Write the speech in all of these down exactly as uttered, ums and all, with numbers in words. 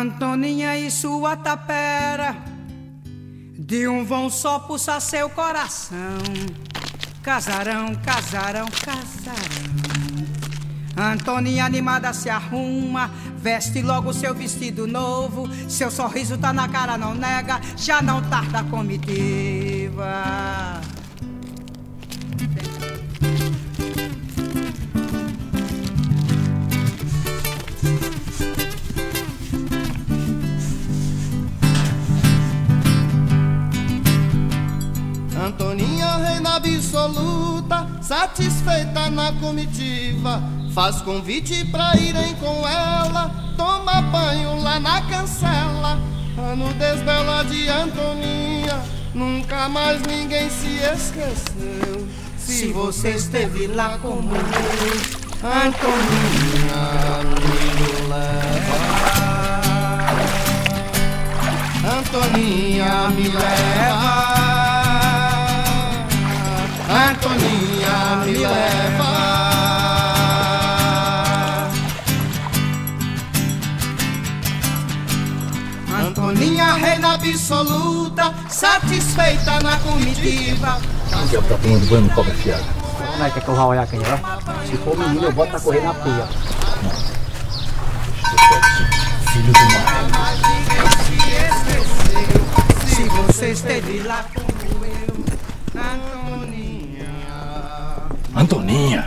Antoninha e sua tapera, de um vão só pulsar seu coração. Casarão, casarão, casarão. Antoninha animada se arruma, veste logo seu vestido novo. Seu sorriso tá na cara, não nega, já não tarda a comitiva. Antoninha, reina absoluta, satisfeita na comitiva, faz convite pra irem com ela, toma banho lá na cancela. A nudez bela de Antoninha, nunca mais ninguém se esqueceu. Se você esteve lá como eu, Antoninha me leva. Antoninha me leva. Antoninha me leva. Antoninha, reina absoluta, satisfeita na comitiva. O diabo tá tomando banho no cobra fiado. Não é que eu vou olhar quem é? Se for menino, eu boto pra correr na pia. Filho do mar. Se você esteve lá como eu, Antoninha. Antoninha,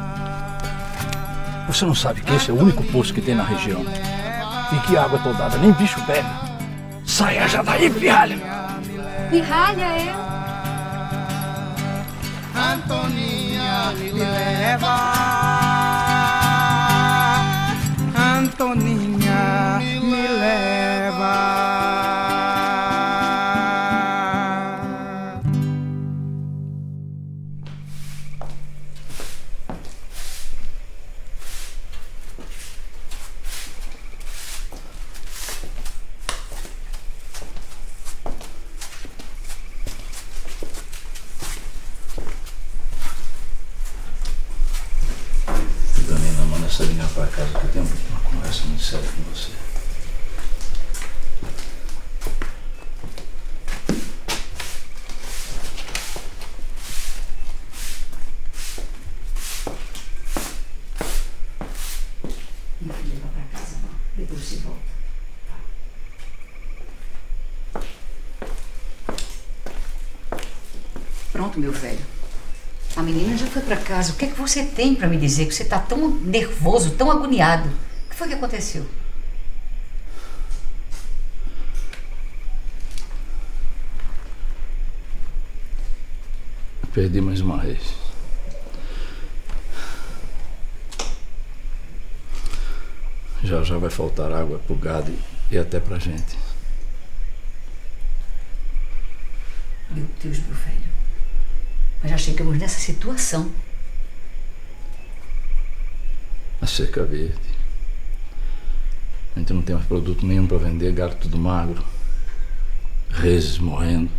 você não sabe que esse é o único poço que tem na região e que água toldada nem bicho bebe. Saia já daí, pirralha! Pirralha é? Antoninha me leva. Antoninha me leva. Essa linha para casa que eu tenho uma conversa muito séria com você. Meu filho, vai para casa, não. Depois você volta. Pronto, meu velho. A menina já foi para casa. O que é que você tem para me dizer que você está tão nervoso, tão agoniado? O que foi que aconteceu? Perdi mais uma vez. Já já vai faltar água pro gado e até pra gente. Meu Deus, meu velho. Mas já chegamos nessa situação. A cerca verde. A gente não tem mais produto nenhum para vender, gado tudo magro, reses morrendo.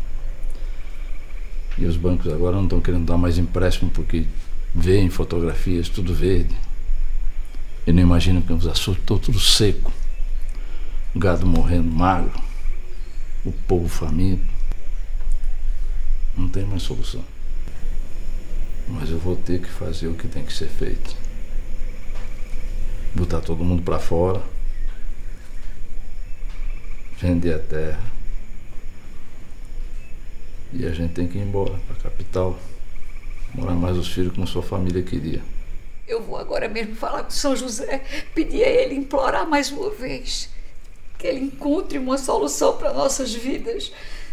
E os bancos agora não estão querendo dar mais empréstimo porque veem fotografias tudo verde. E não imaginam que os açudes estão tudo seco. O gado morrendo magro, o povo faminto. Não tem mais solução. Mas eu vou ter que fazer o que tem que ser feito. Botar todo mundo pra fora. Vender a terra. E a gente tem que ir embora pra capital. Morar mais os filhos como sua família queria. Eu vou agora mesmo falar com o São José, pedir a ele, implorar mais uma vez que ele encontre uma solução para nossas vidas.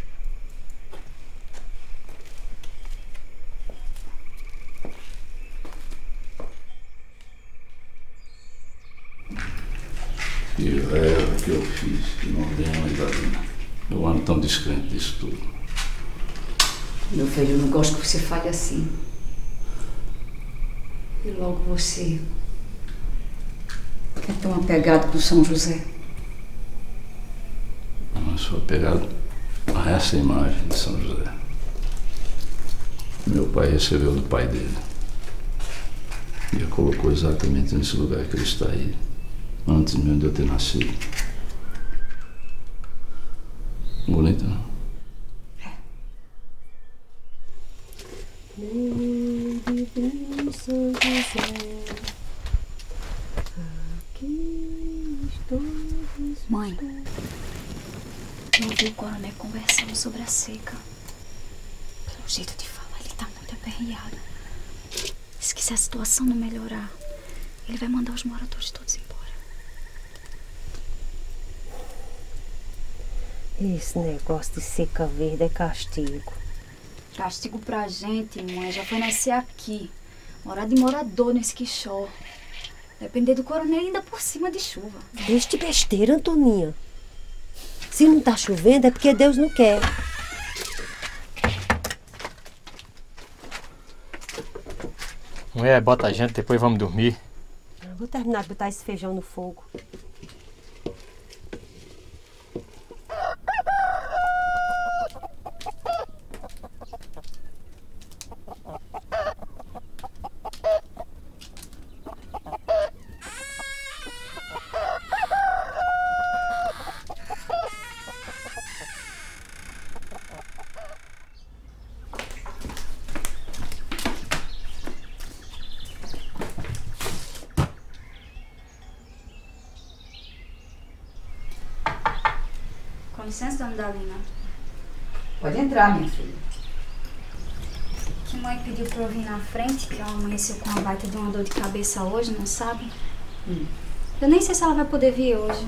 Que erro que eu fiz, que não dei uma idadina. Eu ando tão descrente disso tudo. Meu filho, eu não gosto que você fale assim. E logo você é tão apegado com São José. Eu sou apegado a essa imagem de São José. Meu pai recebeu do pai dele. E a colocou exatamente nesse lugar que ele está aí, antes mesmo de eu ter nascido. São José, aqui estou. Mãe, eu ouvi o coronel conversando sobre a seca. Pelo jeito de falar, ele tá muito aperreado. Diz que se a situação não melhorar, ele vai mandar os moradores todos embora. Esse negócio de seca verde é castigo. Castigo pra gente, mãe, já foi nascer aqui. Morar de morador nesse quixó. Depender do coronel ainda por cima de chuva. Deixa de besteira, Antoninha. Se não tá chovendo é porque Deus não quer. Mulher, bota a gente, depois vamos dormir. Eu vou terminar de botar esse feijão no fogo. Com licença, dona Dalina. Pode entrar, minha filha. Que mãe pediu pra eu vir na frente, que ela amanheceu com uma baita de uma dor de cabeça hoje, não sabe? Hum. Eu nem sei se ela vai poder vir hoje.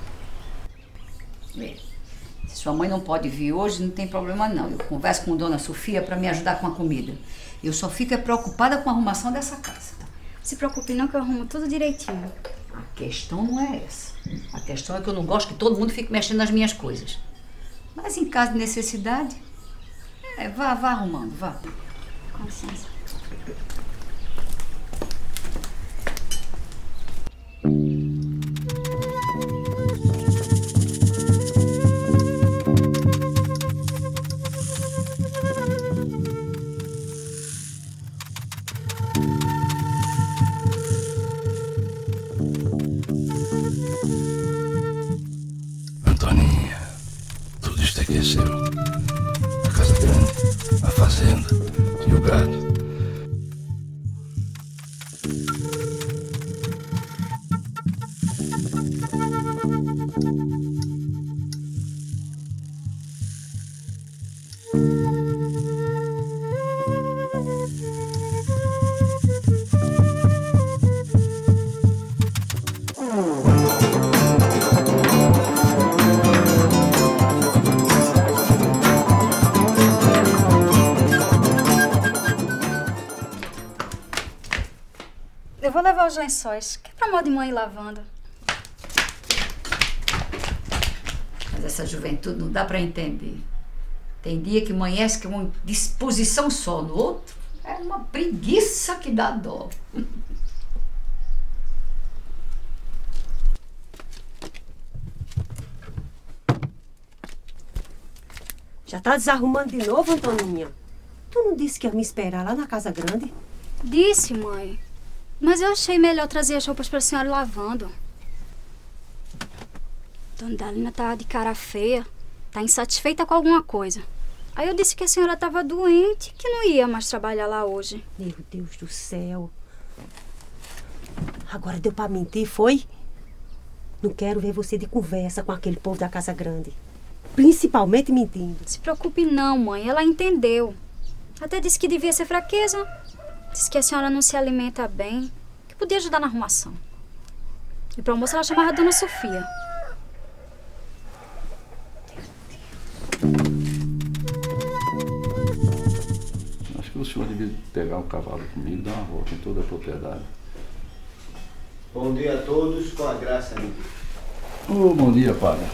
É. Se sua mãe não pode vir hoje, não tem problema não. Eu converso com Dona Sofia para me ajudar com a comida. Eu só fico preocupada com a arrumação dessa casa. Se preocupe não que eu arrumo tudo direitinho. A questão não é essa. A questão é que eu não gosto que todo mundo fique mexendo nas minhas coisas. Mas em caso de necessidade, é, vá, vá arrumando, vá. Com licença. Antoninha, tudo isto aqui é seu. A casa grande, a fazenda e o gado. Eu vou levar os lençóis, que é pra modo de mãe ir lavando. Mas essa juventude não dá para entender. Tem dia que amanhece com uma disposição só, no outro é uma preguiça que dá dó. Já tá desarrumando de novo, Antoninha? Tu não disse que ia me esperar lá na casa grande? Disse, mãe. Mas eu achei melhor trazer as roupas pra senhora lavando. Dona Dalina tá de cara feia. Tá insatisfeita com alguma coisa. Aí eu disse que a senhora tava doente, que não ia mais trabalhar lá hoje. Meu Deus do céu. Agora deu pra mentir, foi? Não quero ver você de conversa com aquele povo da casa grande. Principalmente mentindo. Se preocupe não, mãe. Ela entendeu. Até disse que devia ser fraqueza. Disse que a senhora não se alimenta bem, que podia ajudar na arrumação. E para o almoço ela chamava a Dona Sofia. Acho que o senhor devia pegar um cavalo comigo e dar uma volta em toda a propriedade. Bom dia a todos, com a graça de Deus. Oh, bom dia, padre.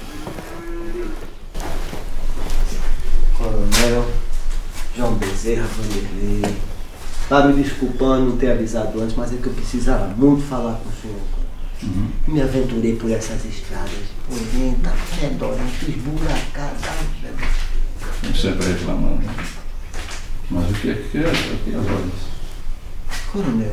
Coronel João Bezerra Vanderlei. Tá me desculpando não ter avisado antes, mas é que eu precisava muito falar com o senhor. Uhum. Me aventurei por essas estradas. Poenta, fedorenta, esburacada. Sempre reclamando. Mas o que é que é? O que é as ordens? Coronel,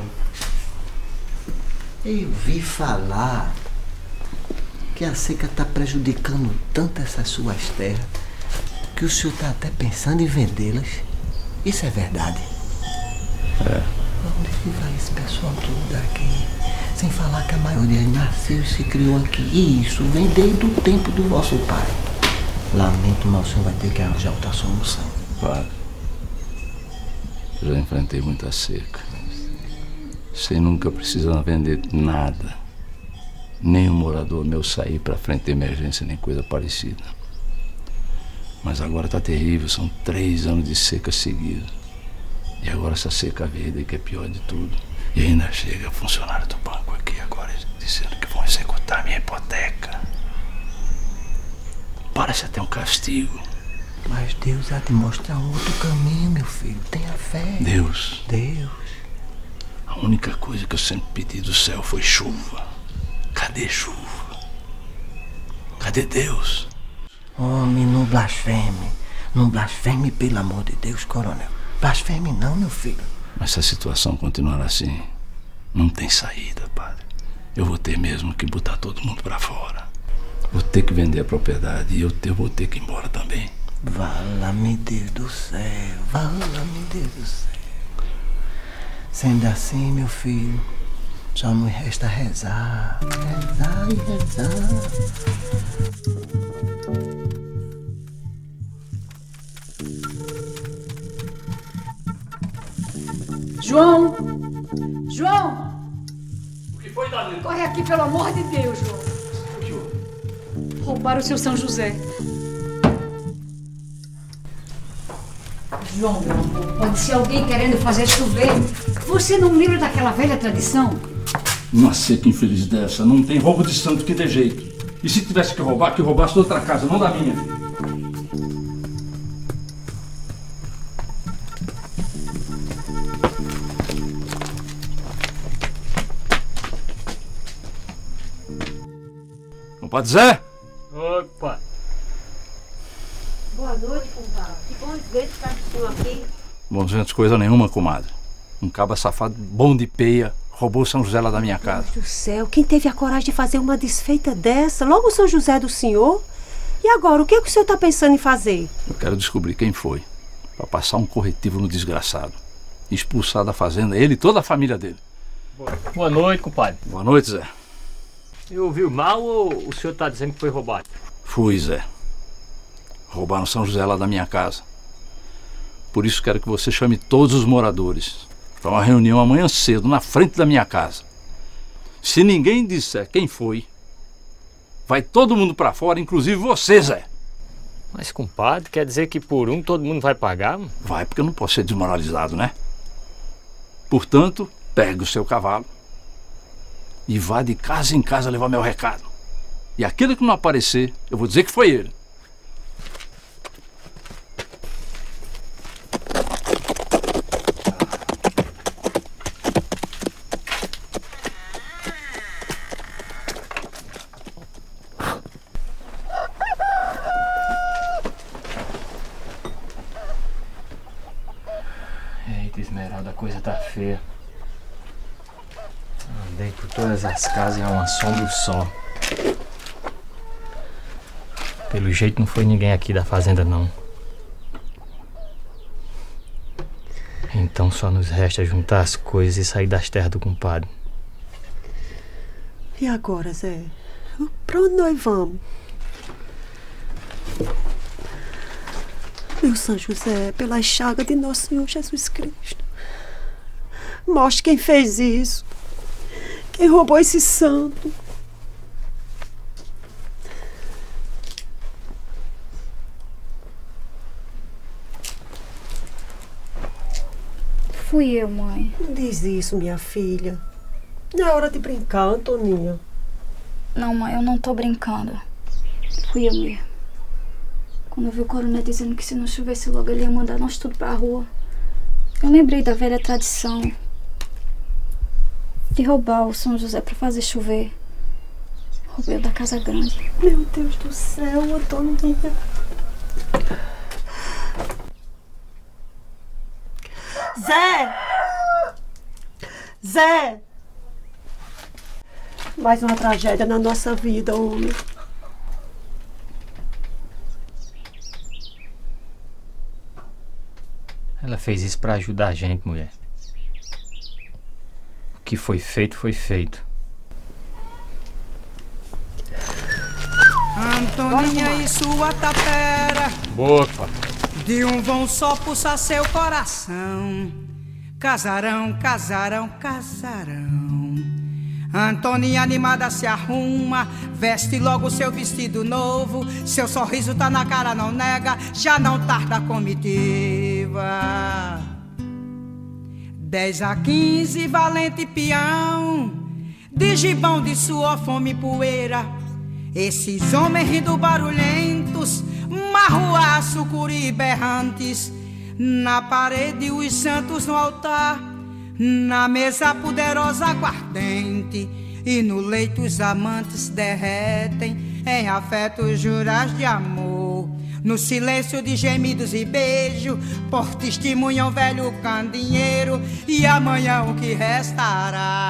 eu vi falar que a seca está prejudicando tanto essas suas terras que o senhor está até pensando em vendê-las. Isso é verdade? É. que vai esse pessoal todo daqui? Sem falar que a maioria nasceu e se criou aqui. E isso vem desde o tempo do vosso pai. Lamento, mas o senhor vai ter que arranjar outra solução. Padre, eu já enfrentei muita seca. Sem nunca precisar vender nada. Nem um morador meu sair para frente de emergência, nem coisa parecida. Mas agora tá terrível, são três anos de seca seguida. E agora essa seca verde que é pior de tudo. E ainda chega funcionário do banco aqui agora dizendo que vão executar minha hipoteca. Parece até um castigo. Mas Deus há de mostrar um outro caminho, meu filho. Tenha fé. Deus. Deus. A única coisa que eu sempre pedi do céu foi chuva. Cadê chuva? Cadê Deus? Homem, não blasfeme. Não blasfeme, pelo amor de Deus, coronel. Blasfeme não, meu filho. Mas se a situação continuar assim, não tem saída, padre. Eu vou ter mesmo que botar todo mundo pra fora. Vou ter que vender a propriedade e eu, te, eu vou ter que ir embora também. Vala-me Deus do céu, vala-me Deus do céu. Sendo assim, meu filho, só me resta rezar, rezar e rezar. João! João! O que foi, Danilo? Corre aqui, pelo amor de Deus, João. O que houve? Roubaram o seu São José. João, meu amor, pode ser alguém querendo fazer chover. Você não lembra daquela velha tradição? Uma seca infeliz dessa, não tem roubo de santo que dê jeito. E se tivesse que roubar, que roubasse da outra casa, não da minha. Compadre Zé? Opa! Boa noite, compadre. Que bom ver que tá com o senhor aqui. Bom, gente, coisa nenhuma, comadre. Um caba safado bom de peia roubou São José lá da minha casa. Deus do céu, quem teve a coragem de fazer uma desfeita dessa? Logo o São José do senhor? E agora, o que, é que o senhor tá pensando em fazer? Eu quero descobrir quem foi, para passar um corretivo no desgraçado. Expulsar da fazenda ele e toda a família dele. Boa noite, compadre. Boa noite, Zé. Eu ouvi mal ou o senhor tá dizendo que foi roubado? Fui, Zé. Roubaram São José lá da minha casa. Por isso quero que você chame todos os moradores para uma reunião amanhã cedo, na frente da minha casa. Se ninguém disser quem foi, vai todo mundo para fora, inclusive você, Zé. Mas, compadre, quer dizer que por um todo mundo vai pagar? Vai, porque eu não posso ser desmoralizado, né? Portanto, pegue o seu cavalo e vá de casa em casa levar meu recado. E aquele que não aparecer, eu vou dizer que foi ele. Eita, Esmeralda, a coisa tá feia. Andei por todas as casas e é um assombro só. Pelo jeito não foi ninguém aqui da fazenda, não. Então só nos resta juntar as coisas e sair das terras do compadre. E agora, Zé? Pra onde nós vamos? Meu São José, pela chaga de nosso Senhor Jesus Cristo, mostre quem fez isso. Quem roubou esse santo. Fui eu, mãe. Não diz isso, minha filha. Não é hora de brincar, Antoninha. Não, mãe, eu não tô brincando. Fui eu mesmo. Quando eu vi o coronel dizendo que se não chovesse logo ele ia mandar nós tudo pra rua, eu lembrei da velha tradição de roubar o São José pra fazer chover. Roubei o da Casa Grande. Meu Deus do céu, Antoninha. Zé! Zé! Mais uma tragédia na nossa vida, homem. Ela fez isso pra ajudar a gente, mulher. que foi feito, foi feito. Antoninha e sua tapera, Boca. de um vão só pulsar seu coração. Casarão, casarão, casarão. Antoninha animada se arruma, veste logo seu vestido novo. Seu sorriso tá na cara, não nega, já não tarda a comitiva. Dez a quinze, valente peão, de gibão de suor, fome e poeira. Esses homens rindo barulhentos, marruaço, curi berrantes. Na parede os santos no altar, na mesa poderosa aguardente, e no leito os amantes derretem em afetos juras de amor. No silêncio de gemidos e beijo, por testemunham velho candinheiro, e amanhã o que restará.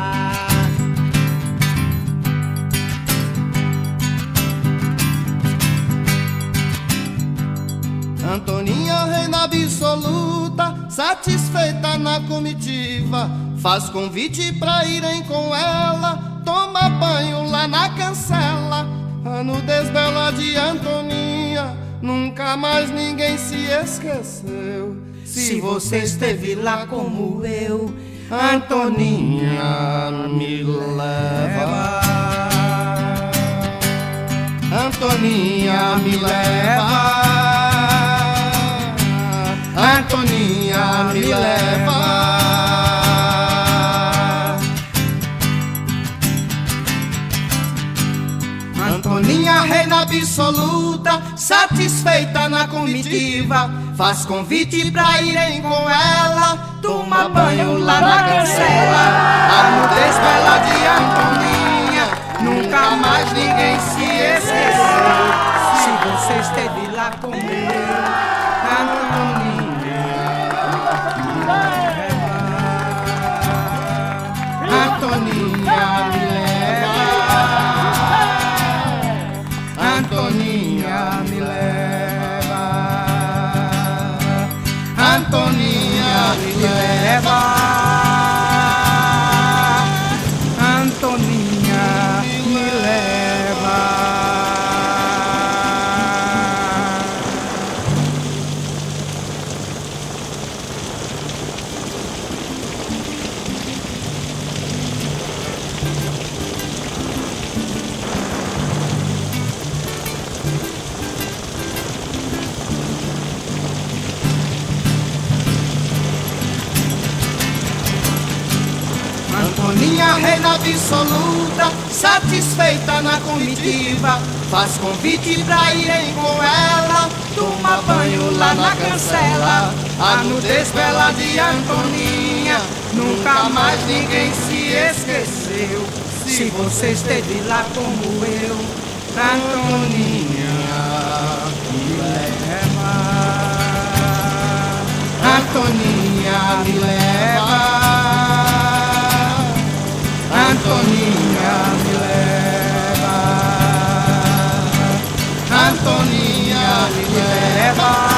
Antoninha, reina absoluta, satisfeita na comitiva, faz convite pra irem com ela, toma banho lá na cancela. A nudez bela de Antoninha, nunca mais ninguém se esqueceu. Se você esteve lá como eu, Antoninha, me leva. Antoninha, me leva. Antoninha, me leva. Antoninha, reina absoluta, satisfeita na comitiva, faz convite pra irem com ela, toma banho lá na cancela. A nudez bela de Antoninha, nunca mais ninguém se esqueceu. Se você esteve lá comigo, Antoninha, Antoninha, me leva. Antoninha, me leva. Antoninha, me leva. Antoninha, me leva. Antoninha, reina absoluta, satisfeita na comitiva, faz convite pra irem com ela, toma banho lá na cancela. A nudez bela de Antoninha, nunca mais ninguém se esqueceu. Se você esteve lá como eu, Antoninha, me leva. Antoninha, me leva. Antoninha, me leva. Antoninha, me leva.